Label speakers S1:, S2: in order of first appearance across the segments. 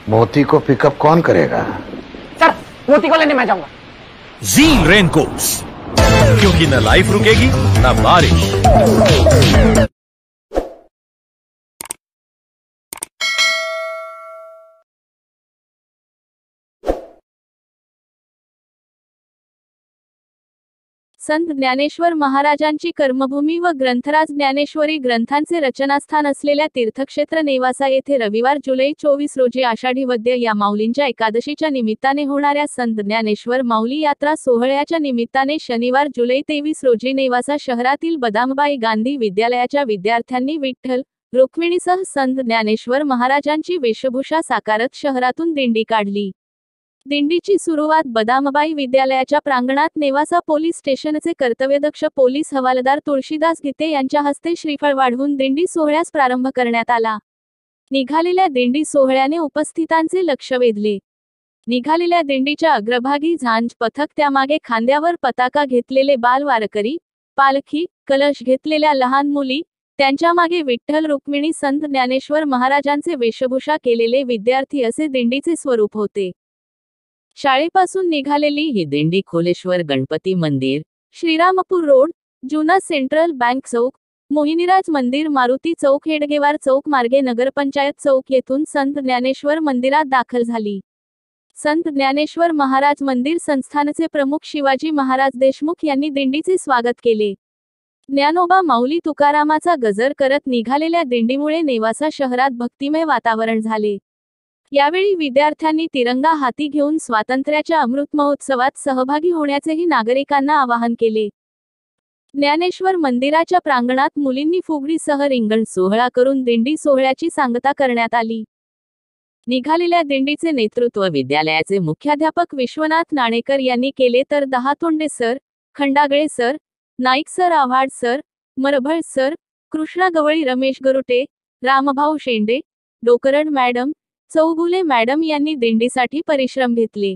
S1: मोती को पिकअप कौन करेगा?
S2: सर, मोती को लेने मैं जाऊंगा।
S3: जील रेनकोट्स, क्योंकि न लाइफ रुकेगी न बारिश।
S4: संत ज्ञानेश्वर महाराजांची कर्मभूमी व ग्रंथराज ज्ञानेश्वरी ग्रंथांचे रचनास्थान असलेल्या तीर्थक्षेत्र नेवासा येथे रविवार जुलै 24 रोजी आषाढी वद्य या माऊलींच्या एकादशीच्या निमित्ताने होणाऱ्या संत ज्ञानेश्वर माऊली यात्रा सोहळ्याच्या निमित्ताने शनिवार जुलै 23 रोजी नेवासा शहरातील बदामबाई गांधी विद्यालयाच्या विद्यार्थ्यांनी विठ्ठल रुक्मिणीसह संत ज्ञानेश्वर महाराजांची वेशभूषा साकारत शहरातून दिंडी काढली। दिंडीची सुरुवात बदामबाई विद्यालयाच्या प्रांगणात नेवासा पोलीस स्टेशनचे कर्तव्यदक्ष पोलीस हवालदार तुळशीदास गीते यांच्या हस्ते श्रीफळ वाढवून दिंडी सोहळ्यास प्रारंभ करण्यात आला। निघालेल्या दिंडी सोहळ्याने उपस्थितांचे लक्ष वेधले। निघालेल्या दिंडीच्या अग्रभागी झांज पथक, त्यामागे खांद्यावर पताका घेतलेले बाल वारकरी, पालखी, कलश घेतलेल्या लहान मुली, त्यांच्या मागे विठ्ठल रुक्मिणी संत ज्ञानेश्वर महाराजांचे वेशभूषा केलेले विद्यार्थी असे दिंडीचे स्वरूप होते। शाळेपासून निघालेली ही दिंडी खोलेश्वर गणपती मंदिर, श्रीरामपूर रोड, जुना सेंट्रल बँक चौक, मोहिनीराज मंदिर, मारुती चौक, हेडगेवार चौक मार्गे नगरपंचायत चौक येथून संत ज्ञानेश्वर मंदिरात दाखल झाली। संत ज्ञानेश्वर महाराज मंदिर संस्थानचे प्रमुख शिवाजी महाराज देशमुख यांनी दिंडीचे स्वागत केले। ज्ञानोबा माऊली तुकारामाचा गजर करत निघालेल्या दिंडीमुळे नेवासा शहरात भक्तिमय वातावरण झाले। यावेळी विद्यार्थ्यांनी तिरंगा हाती घेऊन स्वातंत्र्याच्या अमृत महोत्सवात सहभागी होण्याचेही नागरिकांना आवाहन केले। ज्ञानेश्वर मंदिराच्या प्रांगणात मुलींनी फुगडीसह रिंगण सोहळा करून दिंडी सोहळ्याची सांगता करण्यात आली। निघालेल्या दिंडीचे नेतृत्व विद्यालयाचे मुख्याध्यापक विश्वनाथ नाणेकर यांनी केले, तर Dahatonde sir, Khandagale sir, Naik sir, Avhad sir, Marbhal sir, Krishna Gawali, Ramesh Garute, Rambhau Shende, Dokrad madam, Chougule madam यांनी दिंडीसाठी परिश्रम घेतले।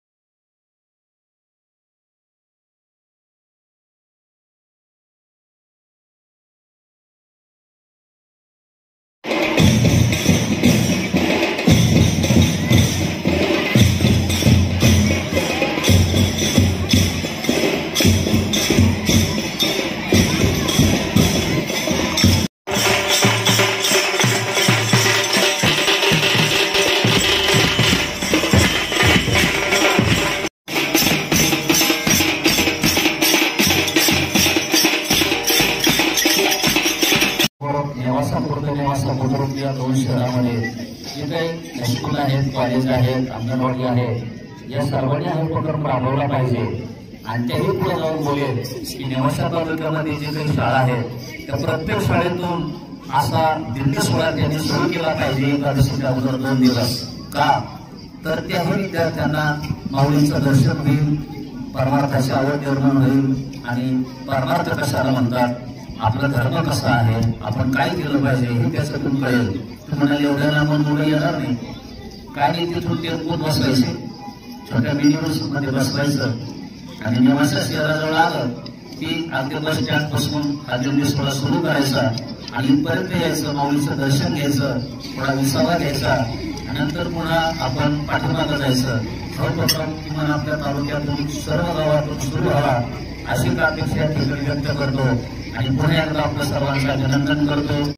S5: नेवासा बुद्रुक या दोन शहरामध्ये जे काही हायस्कूल आहेत, कॉलेज आहेत, अंगणवाडी आहे, या सर्वांनी हा उपक्रम राबवला पाहिजे। आणि त्याही पुढे जाऊन बोलेल की नेवासा तालुक्यामध्ये जे काही शाळा आहेत त्या प्रत्येक शाळेतून असा दिंडी सोहळा त्यांनी सुरू केला पाहिजे एकादशीच्या अगोदर 2 दिवस। का तर त्याही विद्यार्थ्यांना माऊलींचं दर्शन होईल, परमार्थाची आवड निर्माण होईल आणि परमार्थ कशाला म्हणतात, आपला धर्म कसा आहे, आपण काय केलं पाहिजे हे त्याच्यातून कळेल। तुम्हाला एवढ्या लांबून मुलं येणार नाही, काय नाही, तिथून टेम्पोत बसवायचे, छोट्या मिनी बसमध्ये बसवायचं आणि नेवासा शहराजवळ आलं की अगदी बस स्टँड पासून हा दिंडी सोहळा सुरू करायचा आणि इथपर्यंत यायचं, माऊलीचं दर्शन घ्यायचं, थोडा विसावा घ्यायचा आणि नंतर पुन्हा आपण पाठीमागं जायचं। हा उपक्रम किमान आपल्या तालुक्यातून सर्व गावातून सुरू व्हावा अशी अपेक्षा व्यक्त करतो आणि पुन्हा एकदा आपल्या सर्वांचं अभिनंदन करतो।